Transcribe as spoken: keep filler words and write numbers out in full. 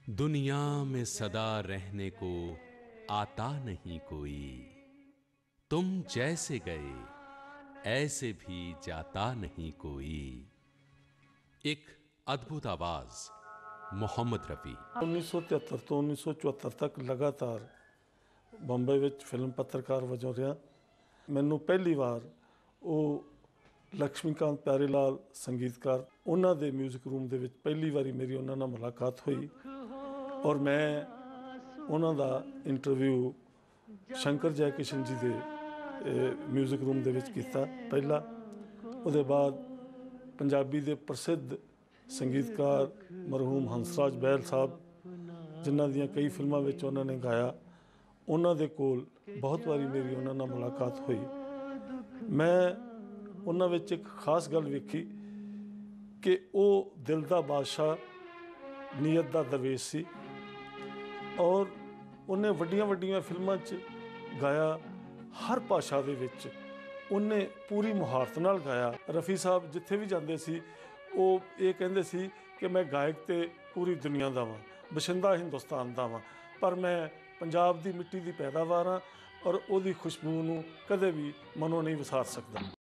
दुनिया में सदा रहने को आता नहीं कोई, तुम जैसे गए ऐसे भी जाता नहीं कोई। एक अद्भुत आवाज, मोहम्मद रफ़ी। उन्नीस सौ तिहत्तर तो उन्नीस सौ चौहत्तर तक लगातार ਬੰਬੇ ਵਿੱਚ ਫਿਲਮ ਪੱਤਰਕਾਰ ਵਜੋਂ ਰਿਹਾ। ਮੈਨੂੰ ਪਹਿਲੀ ਵਾਰ ਉਹ ਲక్ష్ਮੀਕਾਂਤ ਪਿਆਰੇ ਲਾਲ ਸੰਗੀਤਕਾਰ ਉਹਨਾਂ ਦੇ ਮਿਊਜ਼ਿਕ ਰੂਮ ਦੇ ਵਿੱਚ ਪਹਿਲੀ ਵਾਰੀ ਮੇਰੀ ਉਹਨਾਂ ਨਾਲ ਮੁਲਾਕਾਤ ਹੋਈ ਔਰ ਮੈਂ ਉਹਨਾਂ ਦਾ ਇੰਟਰਵਿਊ ਸ਼ੰਕਰ ਜੈ ਕਿਸ਼ਨ ਜੀ ਦੇ ਮਿਊਜ਼ਿਕ ਰੂਮ ਦੇ ਵਿੱਚ ਕੀਤਾ ਪਹਿਲਾ। ਉਹਦੇ ਬਾਅਦ ਪੰਜਾਬੀ ਦੇ ਪ੍ਰਸਿੱਧ ਸੰਗੀਤਕਾਰ ਮਰਹੂਮ ਹੰਸਰਾਜ ਬਹਿਲ ਸਾਹਿਬ, ਜਿਨ੍ਹਾਂ ਦੀਆਂ ਕਈ ਫਿਲਮਾਂ ਵਿੱਚ ਉਹਨਾਂ ਨੇ ਗਾਇਆ, ਉਹਨਾਂ ਦੇ ਕੋਲ ਬਹੁਤ ਵਾਰੀ ਮੇਰੀ ਉਹਨਾਂ ਨਾਲ ਮੁਲਾਕਾਤ ਹੋਈ। ਮੈਂ ਉਹਨਾਂ ਵਿੱਚ ਇੱਕ ਖਾਸ ਗੱਲ ਵੇਖੀ ਕਿ ਉਹ ਦਿਲ ਦਾ ਬਾਦਸ਼ਾਹ, ਨੀਅਤ ਦਾ ਦਰਵੇਸ਼ ਸੀ ਔਰ ਉਹਨੇ ਵੱਡੀਆਂ ਵੱਡੀਆਂ ਫਿਲਮਾਂ 'ਚ ਗਾਇਆ, ਹਰ ਭਾਸ਼ਾ ਦੇ ਵਿੱਚ ਉਹਨੇ ਪੂਰੀ ਮੁਹਾਰਤ ਨਾਲ ਗਾਇਆ। ਰਫੀ ਸਾਹਿਬ ਜਿੱਥੇ ਵੀ ਜਾਂਦੇ ਸੀ ਉਹ ਇਹ ਕਹਿੰਦੇ ਸੀ ਕਿ ਮੈਂ ਗਾਇਕ ਤਾਂ ਪੂਰੀ ਦੁਨੀਆ ਦਾ ਵਾਂ, ਬਸ਼ਿੰਦਾ ਹਿੰਦੁਸਤਾਨ ਦਾ ਵਾਂ, ਪਰ ਮੈਂ ਪੰਜਾਬ ਦੀ ਮਿੱਟੀ ਦੀ ਪੈਦਾਵਾਰ ਹਾਂ ਔਰ ਉਹਦੀ ਖੁਸ਼ਬੂ ਨੂੰ ਕਦੇ ਵੀ ਮਨੋਂ ਨਹੀਂ ਵਿਸਾਰ ਸਕਦਾ।